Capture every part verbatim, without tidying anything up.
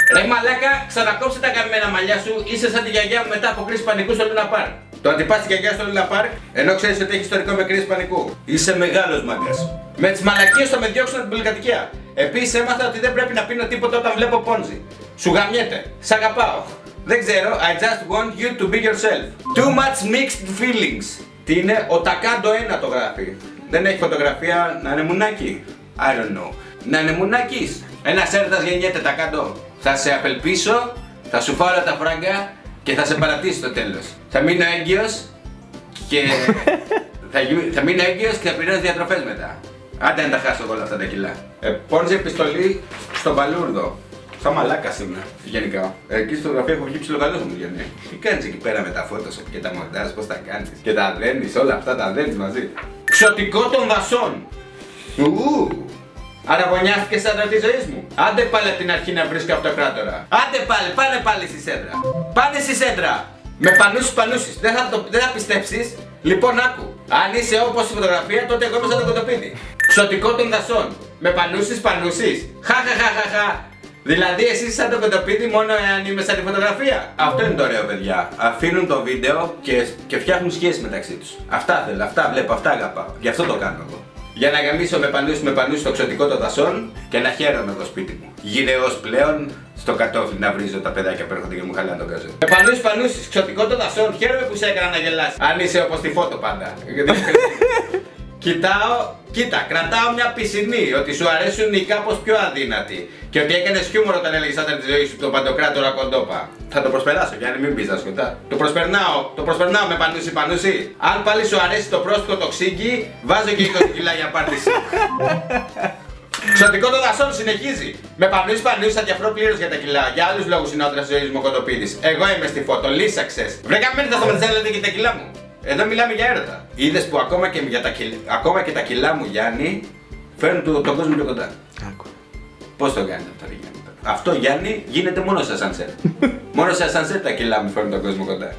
Ρε μαλάκα, ξανακόψε τα καμμένα μαλλιά σου, είσαι σαν τη γιαγιά μου μετά από κρίση πανικού στο Λούνα Πάρκ. Το ότι πας τη γιαγιά στο Λούνα Πάρκ, ενώ ξέρεις ότι έχει ιστορικό με κρίση πανικού. Είσαι μεγάλος μάγκας. Με τις μαλακίες θα με διώξουν από την πολυκατοικία. Επίσης έμαθα ότι δεν πρέπει να πίνω τίποτα όταν βλέπω πόνζι. Σου γαμιέται. Σ' αγαπάω. Δεν ξέρω, I just want you to be yourself. Too much mixed feelings. Τι είναι, ο Τακάντο ένα το γράφει. Δεν έχει φωτογραφία, να είναι μουνάκι. I don't know. Να είναι μουνάκης. Ένας έρωτας γεννιέται Τακάντο. Θα σε απελπίσω, θα σου φάω όλα τα φράγκα και θα σε παρατήσω στο τέλος. Θα μείνω έγκυος και θα, γι... θα μείνω έγκυος και θα πληρώνω διατροφές μετά. Άντε να τα χάσω όλα αυτά τα κιλά. Ε, πόνζε επιστολή στον Παλούρδο. Σαν μαλάκας είμαι, γενικά. Εκεί στο γραφείο έχω βγει ψιλοκαλός μου, Γιάννη. Τι κάνεις εκεί πέρα με τα Photoshop και τα μοντάζ, πώς τα κάνεις και τα δένεις, όλα αυτά τα δένεις μαζί. Ξωτικό των δασών. Ου. Αραγωνιάστηκες άντρα της ζωής μου. Άντε πάλι από την αρχή να βρίσκω αυτοκράτορα. Άντε πάλι, πάνε πάλι στη σέντρα. Πάνε στη σέντρα. Με πανούσεις πανούσεις. Δεν θα, το, δεν θα πιστέψεις. Λοιπόν, άκου. Αν είσαι όπως η φωτογραφία, τότε εγώ είμαι σαν το κοτοπίδι. Ξωτικό των δασών. Με πανούσεις πανούσεις. Χαχαχαχαχα. Δηλαδή εσύ είσαι σαν το κοτοπίδι μόνο εάν είμαι σαν τη φωτογραφία. Αυτό είναι το ωραίο, παιδιά. Αφήνουν το βίντεο και, και φτιάχνουν σχέσεις μεταξύ τους. Αυτά θέλω, αυτά βλέπω, αυτά αγαπάω. Γι' αυτό το κάνω εγώ. Για να γαμίσω με πανούσεις με πανούσεις στο ξωτικό των δασών και να χαίρομαι το σπίτι μου. Γυρεός πλέον στο κατόφλι να βρίζω τα παιδάκια που έρχονται και μου χαλάνε τον καζό. Με πανούσεις πανούσεις, ξωτικό των δασών, χαίρομαι που σε έκανα να γελάσει. Αν είσαι όπως τη φώτο πάντα. Κοιτάω, κοίτα, κρατάω μια πισινή ότι σου αρέσουν οι κάπως πιο αδύνατοι και ότι έκανες χιούμορ όταν έλεγες άντρα τη ζωή σου τον Παντοκράτορα Κοντόπα. Θα το προσπεράσω, Γιάννη, μην πεις να σκοτά. Το προσπερνάω, το προσπερνάω με πανούσι πανούσι. Αν πάλι σου αρέσει το πρόστικο το ξύγκι, βάζω και είκοσι κιλά για πάρτιση. Ξωτικό των δασών συνεχίζει. Με πανούσεις πανούσεις θα διαφρώ πλήρως για τα κιλά. Για άλλους λόγους είναι ο άντρας της ζωής μου ο Κοντοπίδης. Εγώ είμαι στη φώτο, λύσαξες. Βρε καμένοι θα σταματήσετε να λέτε και τα κιλά μου. Εδώ μιλάμε για έρωτα. Είδες που ακόμα και, για τα κιλ... ακόμα και τα κιλά μου, Γιάννη, φέρνουν το, τον κόσμο πιο κοντά. Άκου. Πώς το κάνεις αυτό, Γιάννη? Αυτό, Γιάννη, γίνεται μόνο σε ασανσέρ. Μόνο σε ασανσέρ τα κιλά μου φέρνουν τον κόσμο κοντά.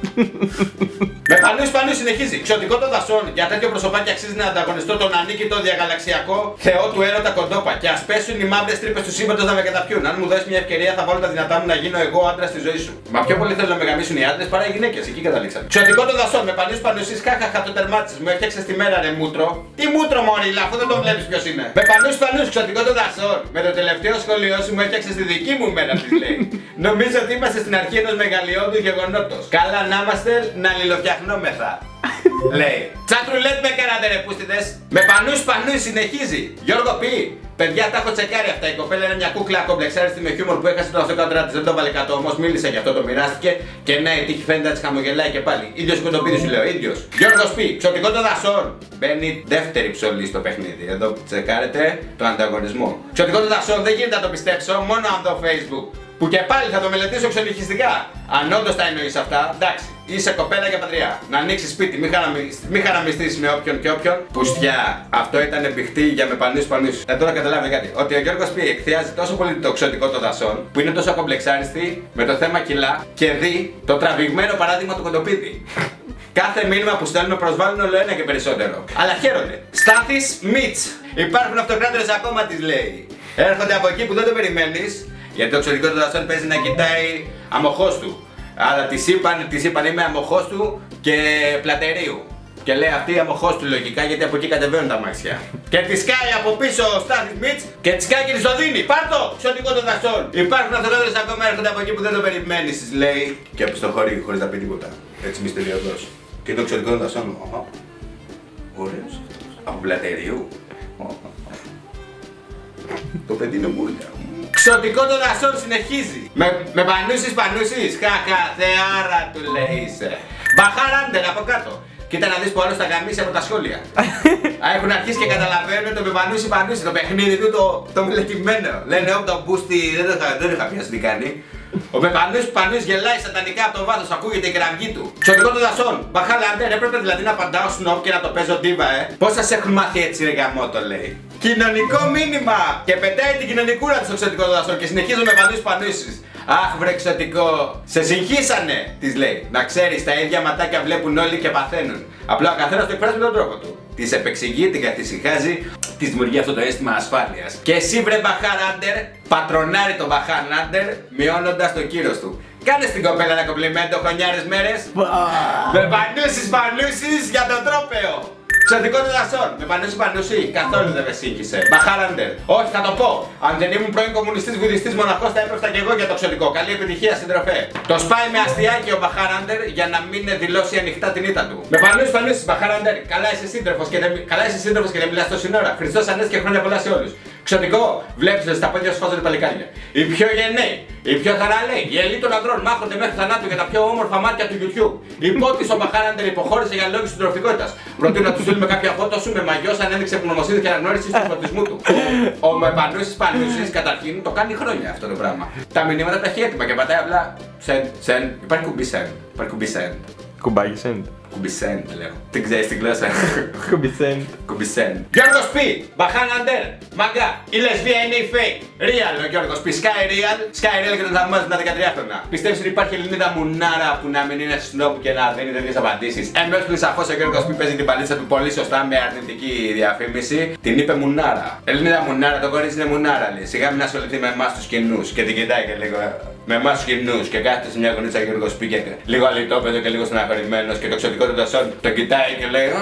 Με πανούσεις πανούσεις συνεχίζει. Ξωτικό των δασών. Για τέτοιο προσωπάκι αξίζει να ανταγωνιστώ τον ανίκητο διαγαλαξιακό θεό του έρωτα Κοντόπα. Και ας πέσουν οι μαύρες τρύπες του σύμπαντος να με καταπιούν. Αν μου δώσεις μια ευκαιρία, θα βάλω τα δυνατά μου να γίνω εγώ άντρας στη ζωή σου. Μα πιο πολύ θέλω να με γαμίσουν οι άντρες παρά οι γυναίκες. Εκεί καταλήξαμε. Ξωτικό των δασών. Με πανούσεις πανούσεις. Χαχαχα το τερμάτισες. Μου έφτιαξες τη μέρα, ρε μούτρο. Τι μούτρο, μωρίλα, αφού δεν τον βλέπεις ποιος είναι. Με πανούσεις πανούσεις. Ξωτικό των δασών. Με το τελευταίο σχολείο σου μου έφτιαξες τη δική μου μέρα, τη λέει. Νομίζω ότι είμαστε στην αρχή ενός μεγαλειώδου γεγονότος. Καλά να είμαστε να αλληλοφτιαχνόμεθα. Λέει. Τσατρουλέτ με κάνατε ρε πούστιδες. Με πανούς πανούς συνεχίζει. Γιώργο πει. Παιδιά τα έχω τσεκάρει αυτά. Η κοπέλα είναι μια κούκλα κομπλεξάριστη με χιούμορ που έχασε τον αυτοκράτορα της. Δεν το βάλε κάτω όμως. Μίλησε γι' αυτό, το μοιράστηκε. Και ναι, η τύχη φαίνεται να της χαμογελάει και πάλι. Ίδιος Κοντοπίδης σου λέω, ίδιος. Γιώργος πει. Ξωτικό των δασών. Μπαίνει δεύτερη ψωλή στο παιχνίδι. Εδώ τσεκάρετε το ανταγωνισμό. Ξωτικό των δασών δεν γίνεται να το πιστέψω. Μόνο από το Facebook. Που και πάλι θα το μελετήσω ξενυχιστικά. Αν όντως τα εννοείς αυτά, εντάξει, είσαι κοπέλα και πατριά. Να ανοίξεις σπίτι, μην χαραμιστείς χαραμιστείς με όποιον και όποιον. Πουστιά, αυτό ήταν επιχτή για με πανούς πανούς. Ε, τώρα καταλάβει κάτι. Ότι ο Γιώργος πει εκθιάζει τόσο πολύ το ξωτικό των δασών, που είναι τόσο κομπλεξάριστη με το θέμα κιλά, και δει το τραβηγμένο παράδειγμα του Κοντοπίδη. Κάθε μήνυμα που στέλνουμε προσβάλλουν όλο ένα και περισσότερο. Αλλά χαίρονται. Στάθης Μιτς. Υπάρχουν αυτοκράτορες ακόμα, της λέει. Έρχονται από εκεί που δεν το περιμένεις. Γιατί το ξωτικό των δασών παίζει να κοιτάει αμοχώς του. Άρα της είπαν, της είπαν είμαι αμοχώς του και πλατερίου. Και λέει αυτή η αμοχώς του λογικά γιατί από εκεί κατεβαίνουν τα αμάξια. Και τη σκάει από πίσω ο Στάθης Μιτς και τη σκάει και τη το δίνει. Πάρ' το ξωτικό των δασών. Υπάρχουν αυτοκράτορες ακόμα, έρχονται από εκεί που δεν το περιμένεις, της λέει. Και επιστοχωρεί χωρίς να πει τίποτα. Έτσι μυστηριωδώς. Και το ξωτικό των δασών. Ωραίος. Από πλατερίου. Το παιδί είναι μούλια. Ξωτικό των δασών συνεχίζει. Με, με πανούσεις πανούσεις. Χαχα, θεάρα του λέει είσαι. Μπαχαράντερ από κάτω. Κοίτα να δεις που άλλος θα γαμίσει από τα σχόλια. Έχουν αρχίσει και καταλαβαίνουν το με πανούσει πανούσει. Το παιχνίδι του το, το μελετημένο. Λένε όπ το μπούστι δεν το είχα, δεν είχα πιάσει τι κάνει. Ο Πεπανούς Πανούς γελάει σατανικά από το βάθος, ακούγεται η κραυγή του. Ξωτικό των δασών. Μπαχαλάντερ, έπρεπε δηλαδή να απαντάω σνοπ και να το παίζω ντίβα, ε. Πώς σας έχουν μάθει έτσι, ρε γαμότο, λέει. Κοινωνικό μήνυμα! Και πετάει την κοινωνικούρα του στο ξωτικό των δασών και συνεχίζω με Πανούς Πανούσεις. Αχ, βρε ξωτικό, σε συγχύσανε, της λέει. Να ξέρεις, τα ίδια ματάκια βλέπουν όλοι και παθαίνουν. Απλά ο καθένας το εκφράζει με τον τρόπο του. Της επεξηγεί, την καθησυχάζει, Τη δημιουργεί αυτό το αίσθημα ασφάλειας. Και εσύ βρε μπαχάραντερ, πατρονάρει τον μπαχάραντερ, μειώνοντας το κύρος του. Κάνε στην κοπέλα ένα κομπλιμέντο χρονιάρες μέρες. Με πανούσεις πανούσεις για τον τρόπαιο. Ξωτικό του δασών, με πανούση πανούση, καθόλου δεν με σύγχυσε. Μπαχάραντερ, όχι θα το πω. Αν δεν ήμουν πρώην κομμουνιστής βουδιστής μοναχός, θα έπεφτα και εγώ για το ξωτικό. Καλή επιτυχία, συντροφέ. Το σπάει με αστιάκι ο Μπαχάραντερ για να μην δηλώσει ανοιχτά την ήττα του. Με πανούση πανούση, Μπαχάραντερ, καλά είσαι σύντροφος και, καλά είσαι σύντροφος και δεν μιλάς τόση ώρα. Χριστός Ανέστη και χρόνια πολλά σε όλους. Ξωτικό, βλέπεις ότι στα πόδια σου φάζονται παλικάρια. Οι πιο γενναίοι, οι πιο θαραλέοι, οι ελίτ των ανδρών μάχονται μέχρι θανάτου για τα πιο όμορφα μάτια του YouTube. Υπότιτλοι ο Μπαχάραντερ υποχώρησε για λόγους συντροφικότητας. Προτείνω να του στείλουμε κάποια φώτο σου με μαγιό σαν ένδειξη ευγνωμοσύνη και αναγνώριση του φωτισμού του. Ο Μεπανούση Πανούση καταρχήν το κάνει χρόνια αυτό το πράγμα. Τα μηνύματα τα έχει έτοιμα και πατάει απλά send, send. Υπάρχει κουμπί send. Υπάρχει κουμπί send. Κουμπάκι send. Κουμπισέντ λέω. Τι ξέρεις την γλώσσα. Κουμπισέντ. Κουμπισέντ. Γιώργος Π. Μπαχάναντερ. Μαγκά. Η λεσβία είναι η fake. Real ο Γιώργος Π. Sky Real. Sky Real και τον θαυμάζουν τα δεκατριάχρονα. Πιστεύεις ότι υπάρχει Ελληνίδα μουνάρα που να μην είναι σνόπ και να δίνει τέτοιες απαντήσεις? Ενώ που σαφώς ο Γιώργος Π. παίζει την παλίτσα του πολύ σωστά με αρνητική διαφήμιση. Την είπε μουνάρα. Ελληνίδα μουνάρα, το κορίτσι είναι μουνάρα λέει. Σιγά μην ασχοληθεί με εμάς τους κοινούς και την κοιτάει και λίγο. Με εμάς τους κοινούς και κάθεται σε μια γωνίτσα Γιώργος Π. και λίγο αλυτόπεδο και λίγο στεναχωρημένος και το ξωτικό του δασόν το κοιτάει και λέει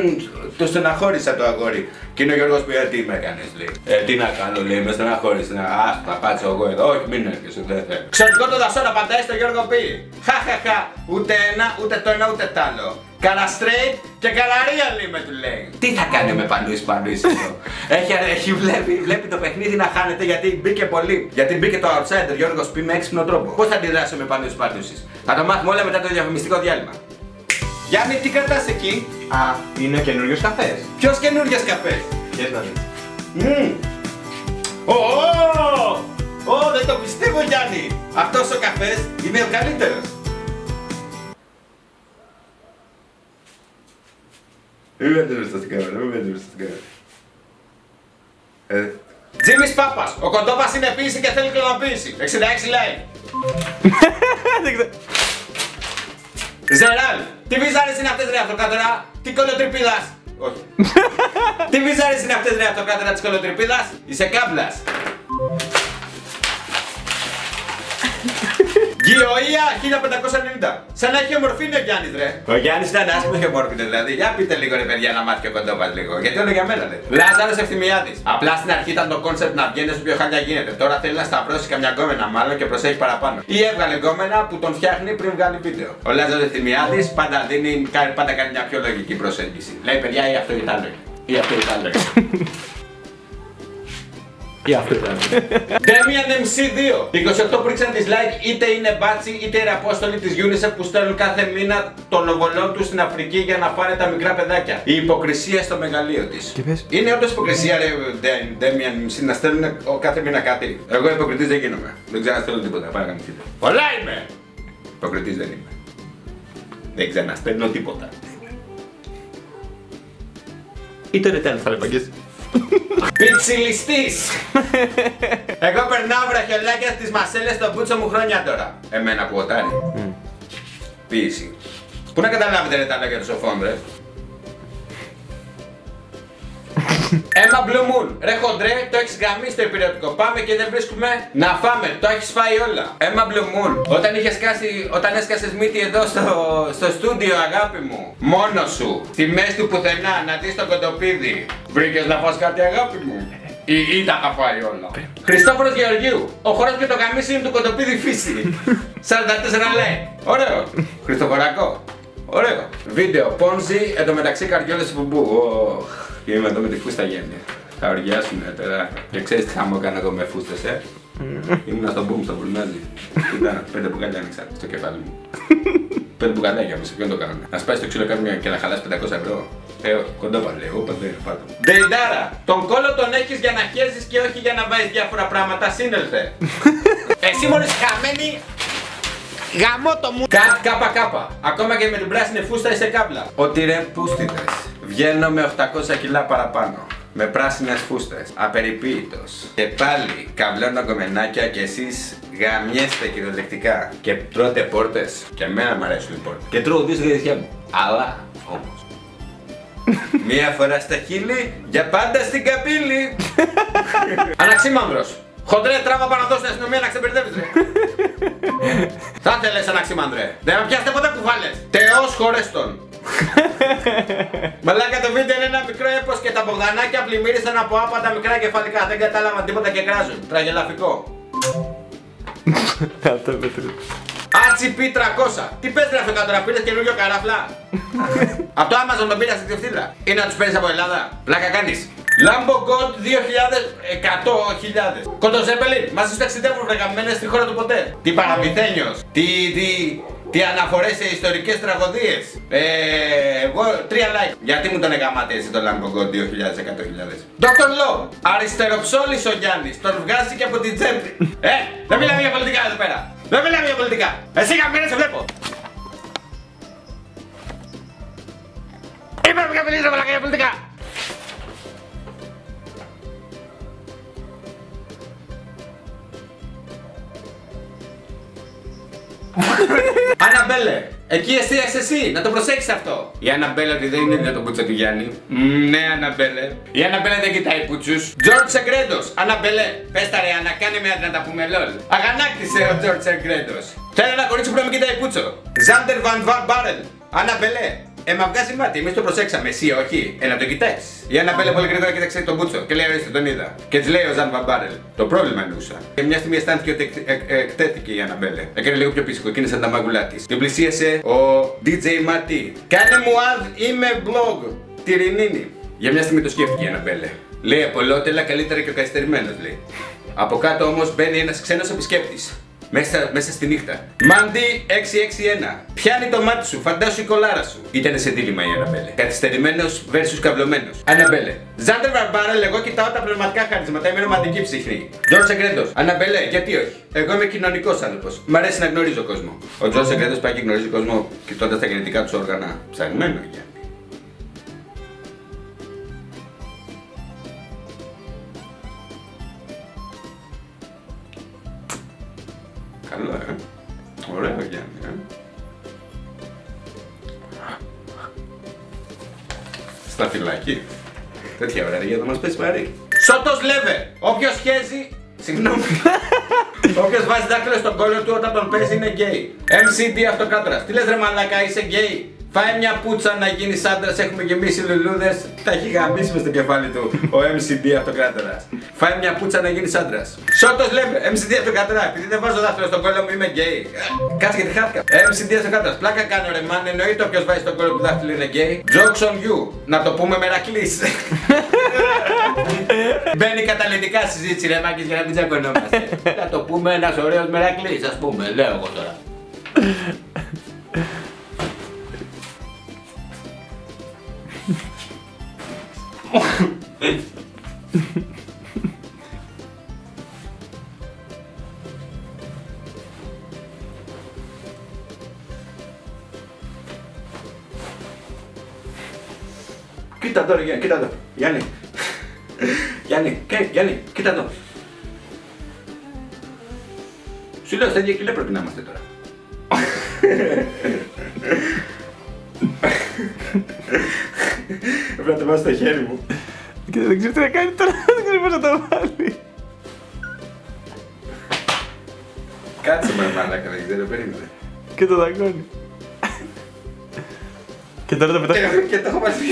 το στεναχώρησα το αγόρι. Και είναι ο Γιώργος Π. τι με έκανες λέει. Ε, τι να κάνω λέει, με στεναχώρησε. Α, θα πάτσω εγώ εδώ. Όχι, μην έρχεσαι, δεν θέλω. Ξωτικό του δασόν απαντάει στο Γιώργο Π. Χαχαχα, ούτε ένα, ούτε το ένα, ούτε τ' άλλο. Καλά straight και καλά real είμαι του λέει. Τι θα κάνει με Πανούση Πανούση εδώ? έχει, έχει βλέπει, βλέπει το παιχνίδι να χάνεται γιατί μπήκε πολύ. Γιατί μπήκε το outsider Γιώργος Π. με έξυπνο τρόπο. Πώς θα αντιδράσει με Πανούση Πανούση? Θα το μάθουμε όλα μετά το διαφημιστικό διάλειμμα. Γιάννη, τι κρατάς εκεί? Α, είναι ο καινούριος καφές. Ποιος καινούριος καφές? Yes, να δεις. Μμμ. Ω, ω, δεν το πιστεύω Γιάννη. Αυτός ο καφές είναι ο καλύτερος. Μην με μπροστά στην κάμερα, μην με μπροστά στην κάμερα. Τζίμις Πάπας, ο Κοντόπας είναι ποιήση και θέλει κλωνοποίηση. εξήντα έξι like. Ζεράλ, τι βίζαρες είναι αυτές ρε αυτοκράτορα, τι κολοτρυπίδας. Όχι. Τι βίζαρες είναι αυτές ρε αυτοκράτορα της κολοτρυπίδας, είσαι κάμπλας. Γεωεία χίλια πεντακόσια ενενήντα. Σαν να έχει ομορφήνει ο Γιάννης ρε. Ο Γιάννης ήταν άσχημος και ομορφήνει δηλαδή. Για πείτε λίγο ρε παιδιά να μάθει και ο Κοντόπας λίγο. Γιατί όλο για μένα λέει. Λάζαρος Ευθυμιάδης. Απλά στην αρχή ήταν το κόνσεπτ να βγαίνει όσο πιο χάλια γίνεται. Τώρα θέλει να σταυρώσει καμιά γκόμενα μάλλον και προσέχει παραπάνω. Ή έβγαλε γκόμενα που τον φτιάχνει πριν βγάλει βίντεο. Ο Λάζαρος Ευθυμιάδης πάντα, δίνει, πάντα κάνει μια πιο λογική προσέγγιση. Λέει παιδιά ή αυτό ή τ' άλλο. Ή αυτό ή τ' άλλο. Ή αυτό ήταν. Demian εμ σι δύο. είκοσι οκτώ που ρίξαν dislike είτε είναι μπάτσι είτε είναι απόστολοι της UNICEF που στέλνουν κάθε μήνα των οβολών τους στην Αφρική για να φάνε τα μικρά παιδάκια. Η υποκρισία στο μεγαλείο της. Είναι όντως υποκρισία ρε Demian εμ σι να στέλνουν κάθε μήνα κάτι. Εγώ υποκριτής δεν γίνομαι. Δεν ξέρω να στέλνω τίποτα. Πάρα να μην πολλά είμαι. Υποκριτής δεν είμαι. Δεν ξέρω να στέλνω τίποτα. Ή το ρετέλ θα λέγαμε. Πιτσιλιστής! Εγώ περνάω βραχιολάκια στις μασέλες στο μπούτσο μου χρόνια τώρα. Εμένα που οτάρει. Mm. Ποίηση. Πού να καταλάβετε ρε τα λόγια του σοφών ρε. Emma Blue Moon. Ρε χοντρέ, το έχεις γαμίσει το υπηρετικό. Πάμε και δεν βρίσκουμε να φάμε. Το έχεις φάει όλα. Emma Blue Moon. Όταν είχες κάσει, όταν έσκασες μύτη εδώ στο, στο στούντιο αγάπη μου. Μόνος σου. Στη μέση του πουθενά να δεις το κοντοπίδι. Βρήκες να φας κάτι αγάπη μου? Ή, ή τα είχα φάει όλα. Χριστόφορος Γεωργίου. Ο χώρος και το γαμίσι είναι του κοντοπίδι φύση. σαράντα τέσσερα λέει. Ωραίο. Χριστοφορακό. Ωραίο. Βίντεο. Πόνζι εντωμεταξύ καρδιόλες βουμπού. Και είμαι εδώ με τη φούστα γέννη. Θα οργιάσουνε τώρα. Και ξέρεις τι χαμό κάνω εγώ με φούστες, ε. Ήμουνα στο μπουμ, στο μπουρνάζι. Κοίτα, πέντε μπουκάλια άνοιξα στο κεφάλι μου. Πέντε μπουκαλάκια μέσα, ποιον το κάνανε. Να σπάσει το ξύλο κάποιον και να χαλάσει πεντακόσια ευρώ. Ε, όχι, κοντόπα λέει, εγώ πάντα είναι πάτω. Ντεϊντάρα, τον κόλο τον έχεις για να χέζεις και όχι για να βάζεις διάφορα πράγματα, σύνελθε. Εσύ μόλις χαμένη. Γαμώ το μου. Κατ κάπα κάπα. Ακόμα και με την πράσινη φούστα είσαι κάμπλα. Ότι ρε πούστιδες. Βγαίνω με οχτακόσια κιλά παραπάνω. Με πράσινες φούστες. Απεριποίητος. Και πάλι καβλώνω κομμενάκια και εσείς γαμιέστε κυριολεκτικά. Και τρώτε πόρτες. Και εμένα μου αρέσουν οι πόρτες. Και τρώω δύο στη διαδικιά μου. Αλλά όμως. Μία φορά στα χείλη, για πάντα στην καμπύλη. Αναξίμανδρος. Χοντρέ, τράβα πάνω εδώ στην αστυνομία να ξεμπερδεύεις, ρε. Θα θέλες αναξίμανδρε. Δεν με πιάσετε ποτέ κουβάλες. Θεός χωρέστον. Μαλάκα, το βίντεο είναι ένα μικρό έπος και τα Μπογδανάκια πλημμύρισαν από άπατα μικρά κεφαλικά. Δεν κατάλαβαν τίποτα και κράζουν. Τραγελαφικό. Άτσι πι τριακόσια. Τι πες ρε αυτό τώρα, πήρες καινούριο καράφλα. Από το Amazon τον πήρα στη διευθύντρα. Ή να τους παίρνεις από Ελλάδα. Πλάκα κάνεις. Lambo God δύο χιλιάδες εκατό χιλιάδες. Κοντοζέπελιν, μαζί σου ταξιδεύουν βρεγαμμένες στη χώρα του ποτέ. Τι παραμυθένιος. Τι, τι, τι αναφορές σε ιστορικές τραγωδίες. Ε, εγώ τρία like. Γιατί μου τον εγκαμάτε εσύ το Lambo God δύο χιλιάδες εκατό χιλιάδες. Doctor Law, αριστεροψόλης ο Γιάννης. Τον βγάζει και από την τσέπη. Ε, δεν μιλάμε για πολιτικά εδώ πέρα. Δεν μιλάμε για πολιτικά. Εσύ καμπίνε σε βλέπω. Είπαμε να μιλήσω για πολιτικά. Αναμπέλε, εκεί εστίασες εσύ, να το προσέξεις αυτό. Η Αναμπέλε ότι δεν είναι το πούτσο του Γιάννη. Mm, ναι, Αναμπέλε. Η Αναμπέλε δεν κοιτάει πούτσους. George Σεγκρέντος, Αναμπέλε, πες τα ρε Αννα, κάνε με να τα πούμε λόλ. Αγανάκτησε ο George Σεγκρέντος. Θέλω ένα κορίτσι που να μην κοιτάει πούτσο. Ζάντερ Βαν Βαν Μπάρελ, Αναμπέλε. Ε, μα βγάζει μάτι, εμείς το προσέξαμε, εσύ όχι. Ε, να το κοιτάξεις. Η Αναμπέλε πολύ γρήγορα κοίταξε τον Μπούτσο και λέει: ορίστε, τον είδα. Και της λέει ο Ζαν Βαμπάρελ: το πρόβλημα εννοούσα. Και μια στιγμή αισθάνθηκε ότι εκ, εκ, εκ, εκτέθηκε η Αναμπέλε. Έκανε λίγο πιο πίσω, εκείνη σαν τα μάγουλά της. Την πλησίασε ο ντι τζέι Μάτι. Κάνε μου ad, είμαι blog. Τυρινίνη. Για μια στιγμή το σκέφτηκε η Αναμπέλε. Λέει: απολότελα καλύτερα και ο καθυστερημένος, λέει. Από κάτω όμως μπαίνει ένας ξένος επισκέπτης. Μέσα, μέσα στη νύχτα. Μάντι έξι έξι ένα. Πιάνει το μάτι σου, φαντάσου η κολάρα σου. Ήταν σε δίλημμα η Αναμπέλε. Καθυστερημένος versus καυλωμένος. Αναμπέλε. Ζάντερ Βαρμπάρελ, εγώ κοιτάω τα πνευματικά χαρίσματα. Είμαι ρομαντική ψυχρή. Τζορτζ Σεγκρέντος. Αναμπέλε, γιατί όχι. Εγώ είμαι κοινωνικός άνθρωπος. Μ' αρέσει να γνωρίζω κόσμο. Ο Τζορτζ Σεγκρέντος πάει και γνωρίζει κόσμο κοιτώντας τα γενετικά του όργανα. Ψαγμένο για. Καλό, ε. Ωραίο Γιάννη, ε. Στα φυλακή. Τέτοια ωραία για να μας πέσει βαρύ. Σώτος Λέβε. Όποιος χέζει... Συγγνώμη. Όποιος βάζει δάχτυλο στον κόλλο του όταν τον παίζει είναι γκέι. εμ σι ντι Αυτοκράτορας. Τι λες ρε μαλάκα, είσαι γκέι. Φάει μια πουτσα να γίνεις άντρας, έχουμε γεμίσει λουλούδες. Τα έχει γαμίσει μες στο κεφάλι του ο εμ σι ντι Αυτοκράτορας. Φάει μια πουτσα να γίνεις άντρας. Σώτος λέμε, εμ σι ντι Αυτοκράτορα, επειδή δεν βάζω δάχτυλο στον κόλλο μου είμαι γκέι. Κάτσε γιατί χάθηκα. εμ σι ντι Αυτοκράτορας, πλάκα κάνω ρε μάν, εννοείται όποιος βάζει στον κόλλο του δάχτυλο είναι γκέι. Jokes on you, να το πούμε μερακλής. Μπαίνει καταλυτικά συζήτηση ρε μάκης για να μην τσακωνόμαστε. Να το πούμε ένας ωραίος μερακλής, ας πούμε, λέω εγώ τώρα. Κοίτα τώρα, Γιάννη, κοίτα εδώ. Γιάννη. Γιάννη, και, Γιάννη, κοίτα εδώ. Σου λέω, στα ίδια κιλά πρέπει να είμαστε τώρα. Πρέπει να το βάζω στο χέρι μου. Και δεν ξέρω τι να κάνει τώρα, δεν ξέρω πώς να το βάλει. Κάτσε με μαλάκα, δεν ξέρω, περίμενε. Και το δαγκώνει. Και τώρα το πετάω. Και το έχω μαζί.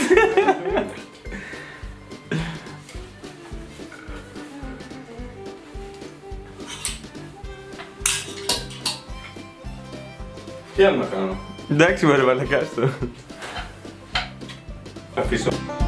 Τι άλλο να κάνω. Εντάξει μωρέ μαλακάς το. Αφήσω.